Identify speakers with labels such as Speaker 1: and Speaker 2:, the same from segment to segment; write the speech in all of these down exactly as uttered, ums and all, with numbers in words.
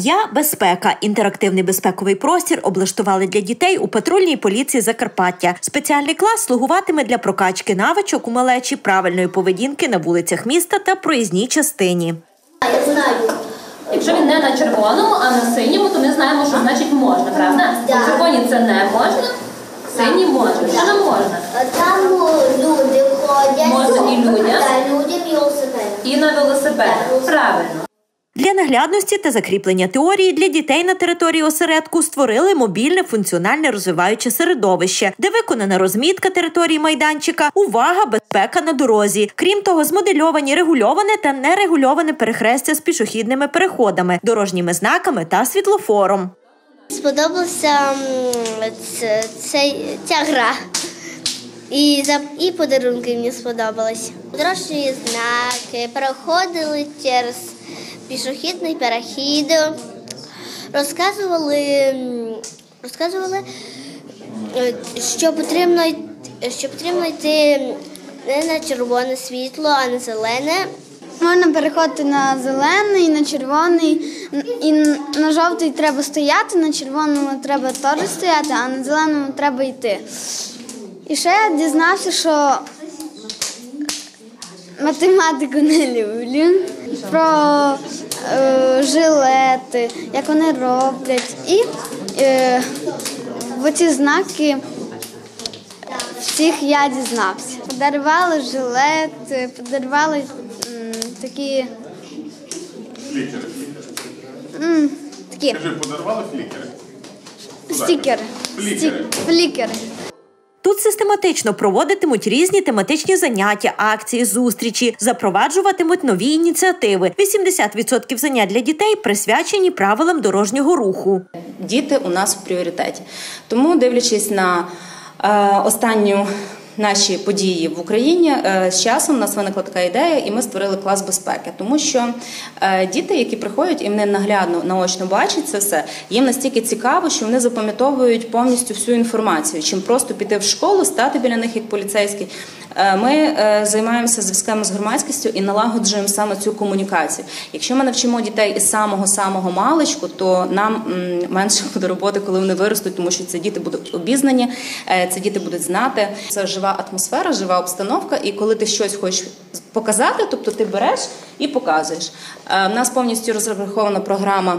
Speaker 1: Я – безпека. Інтерактивний безпековий простір облаштували для дітей у патрульній поліції Закарпаття. Спеціальний клас слугуватиме для прокачки навичок у малечі, правильної поведінки на вулицях міста та проїзній частині.
Speaker 2: Я знаю.
Speaker 3: Якщо він не на червоному, а на синьому, то ми знаємо, що значить можна, правда?
Speaker 2: Да.
Speaker 3: На червоній це не можна, синій можна. Що не можна?
Speaker 2: Там люди ходять.
Speaker 3: Можна і людям.
Speaker 2: Так, людям і велосипедам.
Speaker 3: І на велосипедах. Правильно.
Speaker 1: Для наглядності та закріплення теорії для дітей на території осередку створили мобільне функціональне розвиваюче середовище, де виконана розмітка території майданчика, увага, безпека на дорозі. Крім того, змодельовані регульоване та нерегульоване перехрестя з пішохідними переходами, дорожніми знаками та світлофором.
Speaker 2: Сподобалася ця гра. І, за, і подарунки мені сподобались. Дорожні знаки, проходили через пішохідний перехід, розказували, розказували що, потрібно, що потрібно йти не на червоне світло, а на зелене.
Speaker 4: Можна переходити на зелений, на червоний, і на жовтий треба стояти, на червоному треба теж стояти, а на зеленому треба йти. І ще я дізнався, що математику не люблю, про е, жилети, як вони роблять. І е, оці знаки всіх я дізнався. Подарували жилети, подарували м, такі...
Speaker 5: Флікери.
Speaker 4: М, такі.
Speaker 5: Кажи, подарували флікери?
Speaker 4: Стікери.
Speaker 5: Флікери.
Speaker 4: Флікери.
Speaker 1: Тут систематично проводитимуть різні тематичні заняття, акції, зустрічі, запроваджуватимуть нові ініціативи. вісімдесят відсотків занять для дітей присвячені правилам дорожнього руху.
Speaker 6: Діти у нас в пріоритеті. Тому, дивлячись на е, останню наші події в Україні, з часом у нас виникла така ідея, і ми створили клас безпеки. Тому що діти, які приходять і вони наглядно, наочно бачать це все, їм настільки цікаво, що вони запам'ятовують повністю всю інформацію, чим просто піти в школу, стати біля них як поліцейський. Ми займаємося зв'язками з громадськістю і налагоджуємо саме цю комунікацію. Якщо ми навчимо дітей із самого-самого маличку, то нам менше буде роботи, коли вони виростуть, тому що ці діти будуть обізнані, ці діти будуть знати. Це жива атмосфера, жива обстановка, і коли ти щось хочеш показати, тобто ти береш і показуєш. У нас повністю розрахована програма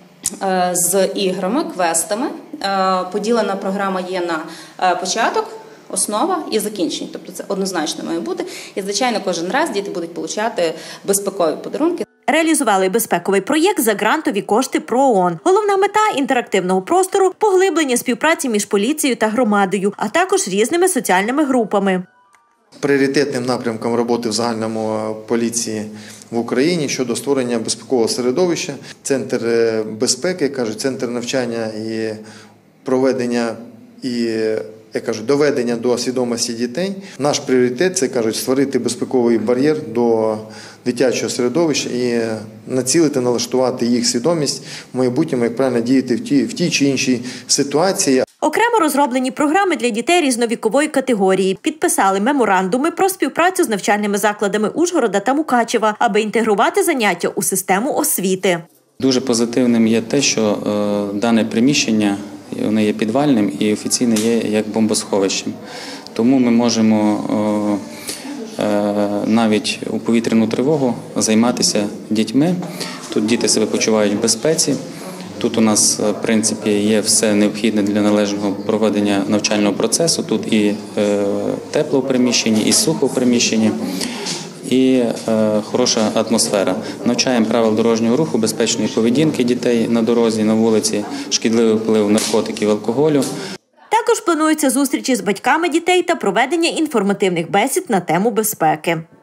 Speaker 6: з іграми, квестами. Поділена програма є на початок, основа і закінчення. Тобто це однозначно має бути. І, звичайно, кожен раз діти будуть отримати безпекові подарунки.
Speaker 1: Реалізували безпековий проєкт за грантові кошти ПРООН. Головна мета інтерактивного простору – поглиблення співпраці між поліцією та громадою, а також різними соціальними групами.
Speaker 7: Пріоритетним напрямком роботи в загальному поліції в Україні щодо створення безпекового середовища, центр безпеки, кажуть, центр навчання і проведення і я кажу, доведення до свідомості дітей. Наш пріоритет – це, кажуть, створити безпековий бар'єр до дитячого середовища і націлити, налаштувати їх свідомість в майбутньому, як правильно діяти в тій, в тій чи іншій ситуації.
Speaker 1: Окремо розроблені програми для дітей різновікової категорії. Підписали меморандуми про співпрацю з навчальними закладами Ужгорода та Мукачева, аби інтегрувати заняття у систему освіти.
Speaker 8: Дуже позитивним є те, що е, дане приміщення воно є підвальним і офіційно є як бомбосховищем. Тому ми можемо е, е, навіть у повітряну тривогу займатися дітьми. Тут діти себе почувають в безпеці. Тут у нас, в принципі, є все необхідне для належного проведення навчального процесу. Тут і е, тепло в приміщенні, і сухо в приміщенні, і е, хороша атмосфера. Навчаємо правил дорожнього руху, безпечної поведінки дітей на дорозі, на вулиці, шкідливий вплив наркотиків, алкоголю.
Speaker 1: Також плануються зустрічі з батьками дітей та проведення інформативних бесід на тему безпеки.